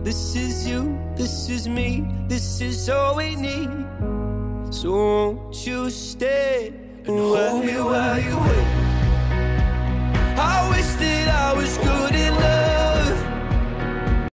This is you, this is me, this is all we need. So won't you stay and hold me while you